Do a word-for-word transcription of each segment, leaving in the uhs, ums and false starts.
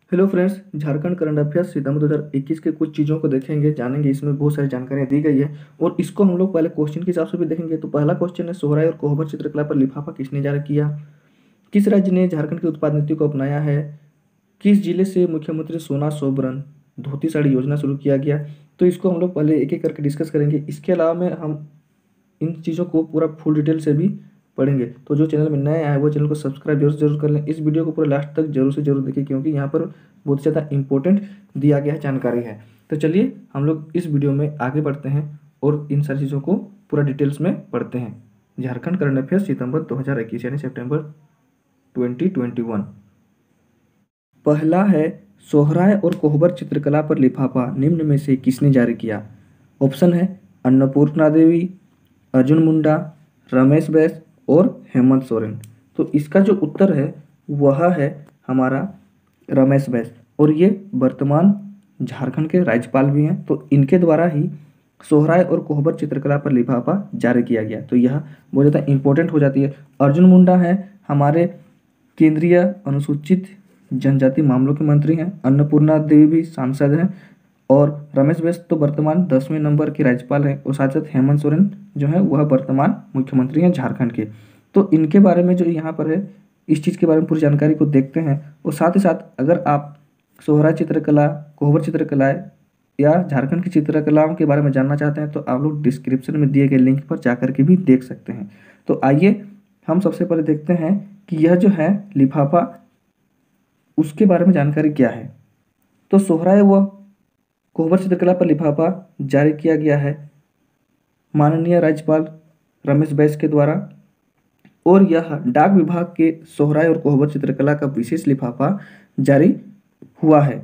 Hello friends, Jharkhand current affairs सितंबर दो हज़ार इक्कीस के कुछ चीज़ों को देखेंगे, जानेंगे। इसमें बहुत सारी जानकारियाँ दी गई है और इसको हम लोग पहले क्वेश्चन के हिसाब से भी देखेंगे। तो पहला क्वेश्चन है, सोहराय और कोहबर चित्रकला पर लिफाफा किसने जारी किया? किस राज्य ने झारखंड की उत्पाद नीति को अपनाया है? किस जिले से मुख्यमंत्री सोना सोबरन धोती साड़ी योजना शुरू किया गया? तो इसको हम लोग पहले एक एक करके डिस्कस करेंगे। इसके अलावा में हम इन चीज़ों को पूरा फुल डिटेल से भी पढ़ेंगे। तो जो चैनल में नए आए वो चैनल को सब्सक्राइब जरूर जरूर कर लें। इस वीडियो को पूरा लास्ट तक जरूर से जरूर देखें, क्योंकि यहाँ पर बहुत ज़्यादा इंपॉर्टेंट दिया गया है, जानकारी है। तो चलिए हम लोग इस वीडियो में आगे बढ़ते हैं और इन सारी चीज़ों को पूरा डिटेल्स में पढ़ते हैं। झारखंड करंट अफेयर्स सितंबर दो हज़ार इक्कीस यानी सितंबर ट्वेंटी ट्वेंटी वन। पहला है, सोहराय और कोहबर चित्रकला पर लिफाफा निम्न में से किसने जारी किया? ऑप्शन है अन्नपूर्णा देवी, अर्जुन मुंडा, रमेश बैस और हेमंत सोरेन। तो इसका जो उत्तर है वह है हमारा रमेश बैस, और ये वर्तमान झारखंड के राज्यपाल भी हैं। तो इनके द्वारा ही सोहराय और कोहबर चित्रकला पर लिफाफा जारी किया गया। तो यह बहुत ज़्यादा इंपॉर्टेंट हो जाती है। अर्जुन मुंडा है हमारे केंद्रीय अनुसूचित जनजाति मामलों के मंत्री हैं। अन्नपूर्णा देवी भी सांसद हैं और रमेश बैस तो वर्तमान दसवें नंबर के राज्यपाल हैं। और साथ साथ हेमंत सोरेन जो है वह वर्तमान मुख्यमंत्री हैं झारखंड के। तो इनके बारे में जो यहाँ पर है, इस चीज़ के बारे में पूरी जानकारी को देखते हैं। और साथ ही साथ अगर आप सोहरा चित्रकला, कोहबर चित्रकला या झारखंड की चित्रकलाओं के बारे में जानना चाहते हैं तो आप लोग डिस्क्रिप्शन में दिए गए लिंक पर जाकर के भी देख सकते हैं। तो आइए हम सबसे पहले देखते हैं कि यह जो है लिफाफा, उसके बारे में जानकारी क्या है। तो सोहराय व कोहबर चित्रकला पर लिफाफा जारी किया गया है माननीय राज्यपाल रमेश बैस के द्वारा, और यह डाक विभाग के सोहराय और कोहबर चित्रकला का विशेष लिफाफा जारी हुआ है।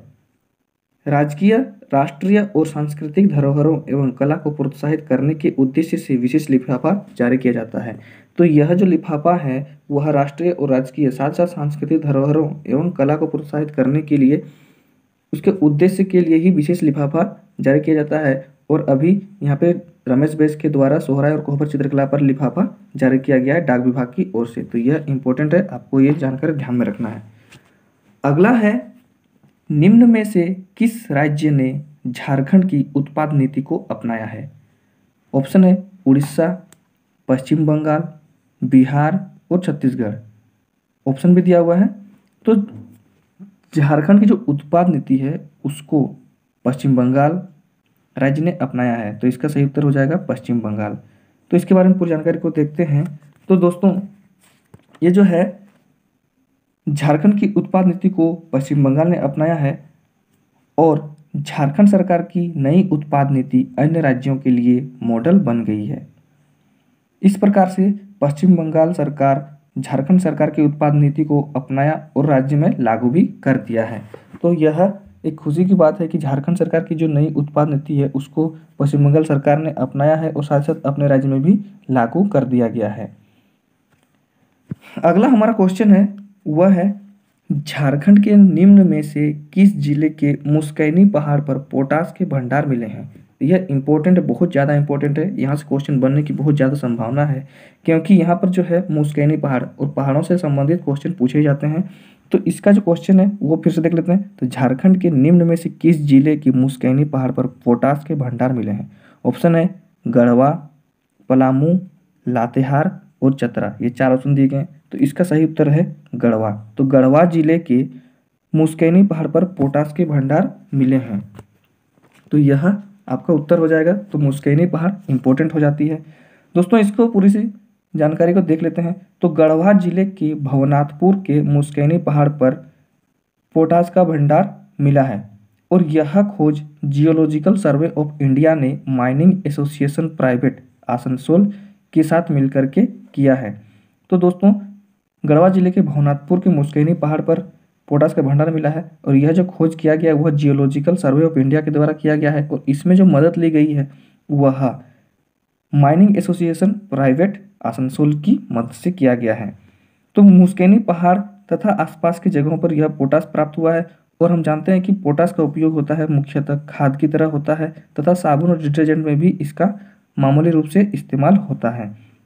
राजकीय, राष्ट्रीय और सांस्कृतिक धरोहरों एवं कला को प्रोत्साहित करने के उद्देश्य से विशेष लिफाफा जारी किया जाता है। तो यह जो लिफाफा है वह राष्ट्रीय और राजकीय साथ साथ सांस्कृतिक धरोहरों एवं कला को प्रोत्साहित करने के लिए, उसके उद्देश्य के लिए ही विशेष लिफाफा जारी किया जाता है। और अभी यहाँ पे रमेश बैस के द्वारा सोहराय और कोहबर चित्रकला पर लिफाफा जारी किया गया है डाक विभाग की ओर से। तो यह इंपॉर्टेंट है, आपको ये जानकर ध्यान में रखना है। अगला है, निम्न में से किस राज्य ने झारखंड की उत्पाद नीति को अपनाया है? ऑप्शन है उड़ीसा, पश्चिम बंगाल, बिहार और छत्तीसगढ़। ऑप्शन भी दिया हुआ है। तो झारखंड की जो उत्पाद नीति है उसको पश्चिम बंगाल राज्य ने अपनाया है। तो इसका सही उत्तर हो जाएगा पश्चिम बंगाल। तो इसके बारे में पूरी जानकारी को देखते हैं। तो दोस्तों, ये जो है झारखंड की उत्पाद नीति को पश्चिम बंगाल ने अपनाया है और झारखंड सरकार की नई उत्पाद नीति अन्य राज्यों के लिए मॉडल बन गई है। इस प्रकार से पश्चिम बंगाल सरकार झारखंड सरकार की उत्पाद नीति को अपनाया और राज्य में लागू भी कर दिया है। तो यह एक खुशी की बात है कि झारखंड सरकार की जो नई उत्पाद नीति है उसको पश्चिम बंगाल सरकार ने अपनाया है और साथ साथ अपने राज्य में भी लागू कर दिया गया है। अगला हमारा क्वेश्चन है वह है, झारखंड के निम्न में से किस जिले के मुस्कैनी पहाड़ पर पोटास के भंडार मिले हैं? यह इंपॉर्टेंट है, बहुत ज़्यादा इंपॉर्टेंट है। यहाँ से क्वेश्चन बनने की बहुत ज़्यादा संभावना है, क्योंकि यहाँ पर जो है मुस्कैनी पहाड़ और पहाड़ों से संबंधित क्वेश्चन पूछे जाते हैं। तो इसका जो क्वेश्चन है वो फिर से देख लेते हैं। तो झारखंड के निम्न में से किस जिले के मुस्कैनी पहाड़ पर पोटास के भंडार मिले हैं? ऑप्शन है गढ़वा, पलामू, लातेहार और चतरा। ये चार ऑप्शन दिए गए। तो इसका सही उत्तर है गढ़वा। तो गढ़वा जिले के मुस्कैनी पहाड़ पर पोटास के भंडार मिले हैं। तो यह आपका उत्तर हो जाएगा। तो मुस्कैनी पहाड़ इंपॉर्टेंट हो जाती है। दोस्तों, इसको पूरी सी जानकारी को देख लेते हैं। तो गढ़वा जिले के भवनाथपुर के मुस्कैनी पहाड़ पर पोटास का भंडार मिला है और यह खोज जियोलॉजिकल सर्वे ऑफ इंडिया ने माइनिंग एसोसिएशन प्राइवेट आसनसोल के साथ मिलकर के किया है। तो दोस्तों, गढ़वा जिले के भवनाथपुर के मुस्कैनी पहाड़ पर पोटास का भंडार मिला है और यह जो खोज किया गया है वह जियोलॉजिकल सर्वे ऑफ इंडिया के द्वारा किया गया है। और इसमें जो मदद ली गई है वह माइनिंग एसोसिएशन प्राइवेट आसनसोल की मदद से किया गया है। तो मुस्कैनी पहाड़ तथा आसपास की जगहों पर यह पोटास प्राप्त हुआ है। और हम जानते हैं कि पोटास का उपयोग होता है मुख्यतः खाद की तरह होता है तथा साबुन और डिटर्जेंट में भी इसका मामूली रूप से इस्तेमाल होता है।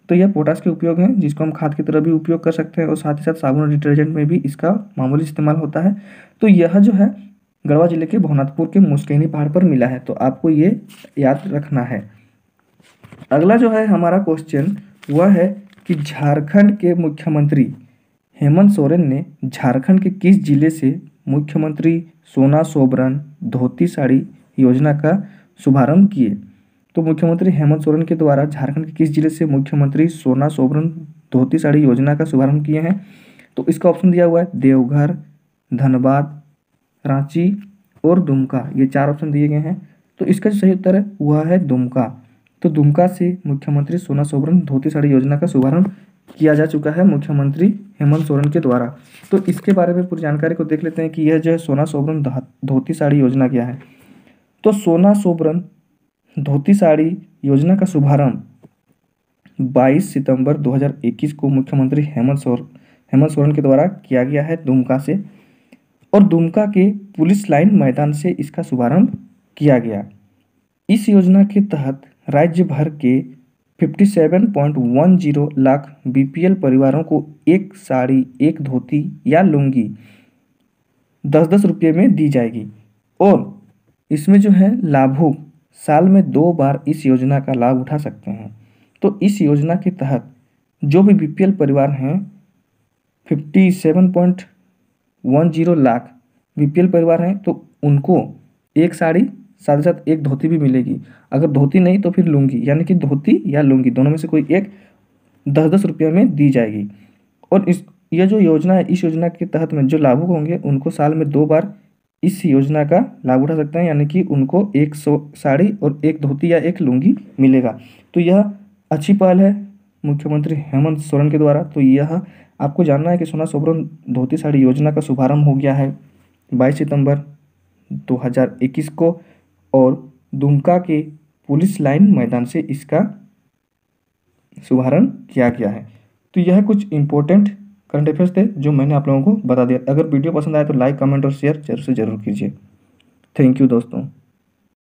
तो यह पोटाश के उपयोग हैं जिसको हम खाद की तरह भी उपयोग कर सकते हैं और साथ ही साथ साबुन और डिटर्जेंट में भी इसका मामूली इस्तेमाल होता है। तो यह जो है गढ़वा जिले के भवनाथपुर के मुस्केनी पहाड़ पर मिला है, तो आपको ये याद रखना है। अगला जो है हमारा क्वेश्चन वह है कि झारखंड के मुख्यमंत्री हेमंत सोरेन ने झारखंड के किस जिले से मुख्यमंत्री सोना सोबरन धोती साड़ी योजना का शुभारंभ किए। तो मुख्यमंत्री हेमंत सोरेन के द्वारा झारखंड के किस जिले से मुख्यमंत्री सोना सोबरन धोती साड़ी योजना का शुभारंभ किए हैं। तो इसका ऑप्शन दिया हुआ है देवघर, धनबाद, रांची और दुमका, ये चार ऑप्शन दिए गए हैं। तो इसका जो सही उत्तर है वह है दुमका। तो दुमका से मुख्यमंत्री सोना सोबरन धोती साड़ी योजना का शुभारंभ किया जा चुका है मुख्यमंत्री हेमंत सोरेन के द्वारा। तो इसके बारे में पूरी जानकारी को देख लेते हैं कि यह जो है सोना सोबरन धोती साड़ी योजना क्या है। तो सोना सोबरन धोती साड़ी योजना का शुभारंभ बाईस सितंबर दो हज़ार इक्कीस को मुख्यमंत्री हेमंत सोर हेमंत सोरेन के द्वारा किया गया है दुमका से, और दुमका के पुलिस लाइन मैदान से इसका शुभारंभ किया गया। इस योजना के तहत राज्य भर के सत्तावन पॉइंट दस लाख बीपीएल परिवारों को एक साड़ी, एक धोती या लुंगी दस दस रुपये में दी जाएगी, और इसमें जो है लाभुक साल में दो बार इस योजना का लाभ उठा सकते हैं। तो इस योजना के तहत जो भी बीपीएल परिवार हैं सत्तावन पॉइंट दस लाख बीपीएल परिवार हैं तो उनको एक साड़ी साथ ही साथ एक धोती भी मिलेगी। अगर धोती नहीं तो फिर लुंगी, यानी कि धोती या लुंगी दोनों में से कोई एक दस दस रुपये में दी जाएगी। और इस यह जो योजना है, इस योजना के तहत में जो लाभुक होंगे उनको साल में दो बार इस योजना का लाभ उठा सकते हैं, यानी कि उनको एक सौ साड़ी और एक धोती या एक लुंगी मिलेगा। तो यह अच्छी पहल है मुख्यमंत्री हेमंत सोरेन के द्वारा। तो यह आपको जानना है कि सोना सोबरन धोती साड़ी योजना का शुभारंभ हो गया है बाईस सितंबर दो हज़ार इक्कीस को, और दुमका के पुलिस लाइन मैदान से इसका शुभारंभ किया गया है। तो यह कुछ इंपॉर्टेंट करंट अफेयर्स थे जो मैंने आप लोगों को बता दिया। अगर वीडियो पसंद आए तो लाइक, कमेंट और शेयर जरूर से ज़रूर कीजिए। थैंक यू दोस्तों।